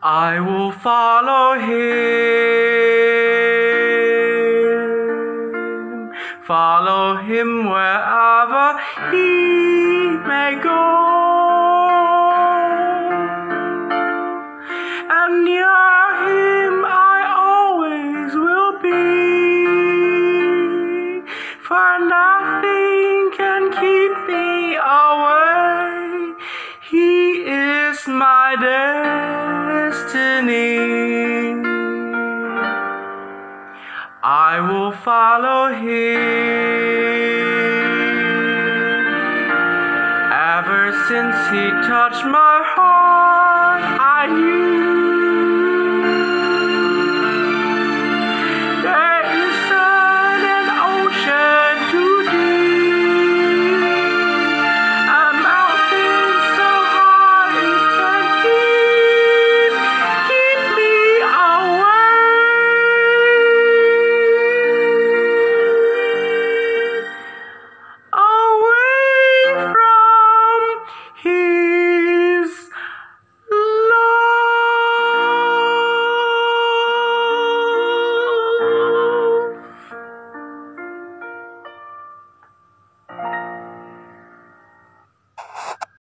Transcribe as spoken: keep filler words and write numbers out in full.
I will follow him, follow him wherever he may go, and near him I always will be, for nothing can keep me away. He is my destiny. I will follow him.